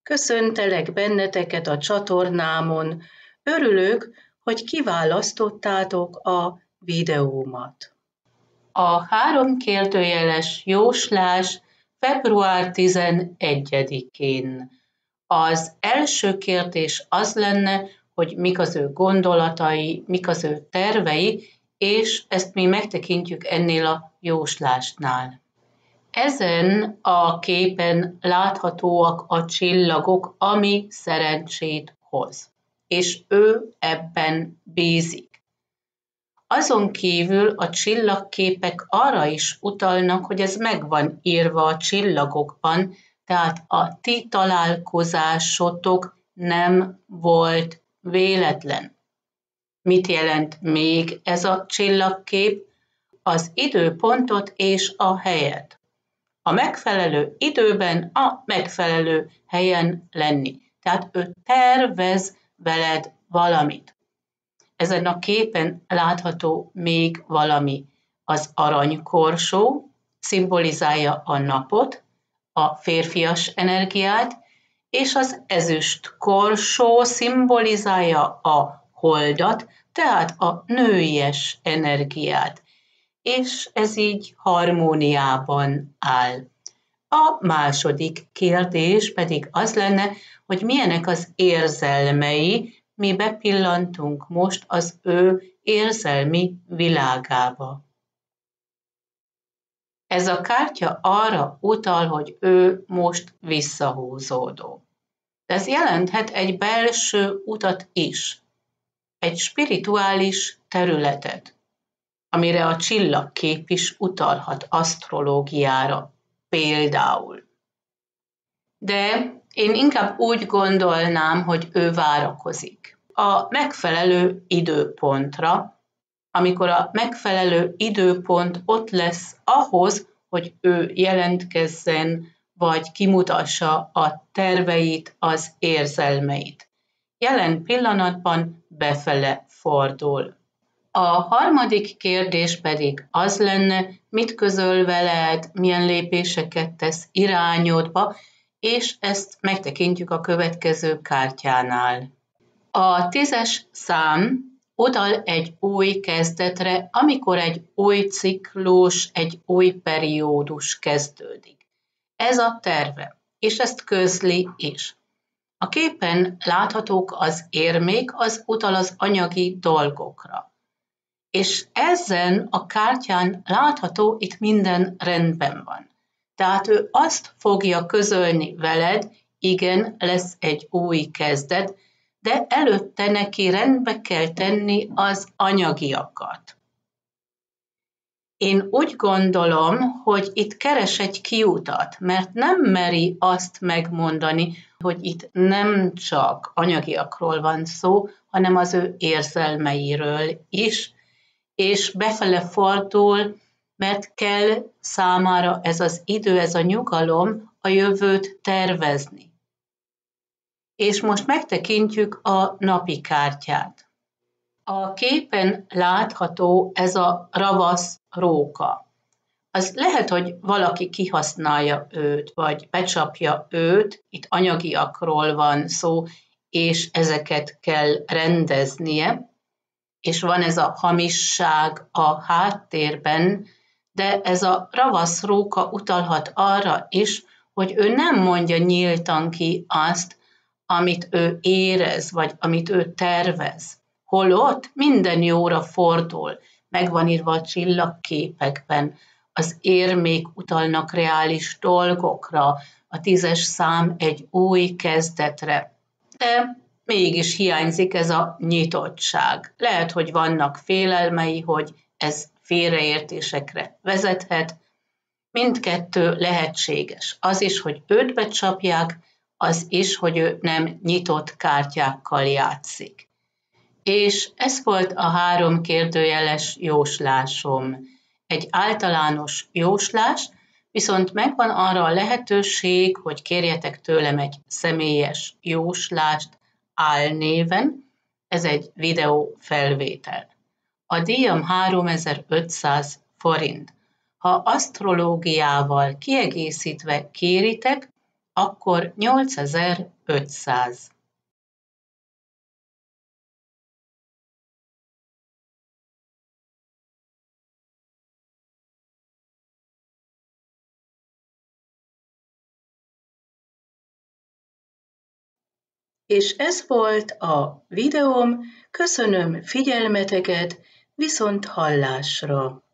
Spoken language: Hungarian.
Köszöntelek benneteket a csatornámon. Örülök, hogy kiválasztottátok a videómat. A 3 kérdőjeles jóslás február 11-én. Az első kérdés az lenne, hogy mik az ő gondolatai, mik az ő tervei, és ezt mi megtekintjük ennél a jóslásnál. Ezen a képen láthatóak a csillagok, ami szerencsét hoz, és ő ebben bízik. Azon kívül a csillagképek arra is utalnak, hogy ez meg van írva a csillagokban, tehát a ti találkozásotok nem volt véletlen. Mit jelent még ez a csillagkép? Az időpontot és a helyet. A megfelelő időben, a megfelelő helyen lenni. Tehát ő tervez veled valamit. Ezen a képen látható még valami. Az aranykorsó szimbolizálja a napot, a férfias energiát, és az ezüst korsó szimbolizálja a holdat, tehát a nőies energiát. És ez így harmóniában áll. A második kérdés pedig az lenne, hogy milyenek az érzelmei, mi bepillantunk most az ő érzelmi világába. Ez a kártya arra utal, hogy ő most visszahúzódó. Ez jelenthet egy belső utat is, egy spirituális területet, amire a csillagkép is utalhat, asztrológiára például. De én inkább úgy gondolnám, hogy ő várakozik a megfelelő időpontra, amikor a megfelelő időpont ott lesz ahhoz, hogy ő jelentkezzen, vagy kimutassa a terveit, az érzelmeit. Jelen pillanatban befele fordul. A harmadik kérdés pedig az lenne, mit közöl veled, milyen lépéseket tesz irányodba, és ezt megtekintjük a következő kártyánál. A 10-es szám utal egy új kezdetre, amikor egy új ciklus, egy új periódus kezdődik. Ez a terve, és ezt közli is. A képen láthatók az érmék, az utal az anyagi dolgokra. És ezen a kártyán látható, itt minden rendben van. Tehát ő azt fogja közölni veled, igen, lesz egy új kezdet, de előtte neki rendbe kell tenni az anyagiakat. Én úgy gondolom, hogy itt keres egy kiutat, mert nem meri azt megmondani, hogy itt nem csak anyagiakról van szó, hanem az ő érzelmeiről is, és befele fordul, mert kell számára ez az idő, ez a nyugalom a jövőt tervezni. És most megtekintjük a napi kártyát. A képen látható ez a ravasz róka. Az lehet, hogy valaki kihasználja őt, vagy becsapja őt, itt anyagiakról van szó, és ezeket kell rendeznie, és van ez a hamisság a háttérben, de ez a ravasz róka utalhat arra is, hogy ő nem mondja nyíltan ki azt, amit ő érez, vagy amit ő tervez. Holott minden jóra fordul, meg van írva a csillagképekben, az érmék utalnak reális dolgokra, a 10-es szám egy új kezdetre. De mégis hiányzik ez a nyitottság. Lehet, hogy vannak félelmei, hogy ez félreértésekre vezethet. Mindkettő lehetséges. Az is, hogy őt becsapják, az is, hogy ő nem nyitott kártyákkal játszik. És ez volt a 3 kérdőjeles jóslásom. Egy általános jóslás, viszont megvan arra a lehetőség, hogy kérjetek tőlem egy személyes jóslást álnéven, ez egy videó felvétel. A díjam 3500 forint. Ha asztrológiával kiegészítve kéritek, akkor 8500. És ez volt a videóm, köszönöm figyelmeteket, viszont hallásra!